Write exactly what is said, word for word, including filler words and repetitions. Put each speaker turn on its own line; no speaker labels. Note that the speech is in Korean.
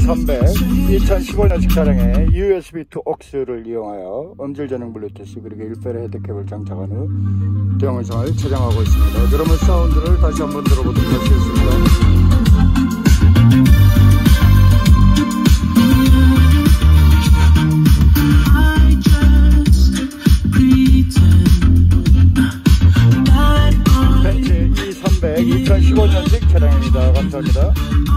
삼백 이천십오 년식 차량에 유에스비 투 억스를 이용하여 음질 전용 블루투스 그리고 일 배의 헤드캡을 장착한 후 동영상을 촬영하고 있습니다. 그러면 사운드를 다시 한번 들어보도록 하겠습니다. 이천십오 년식 차량입니다. 감사합니다.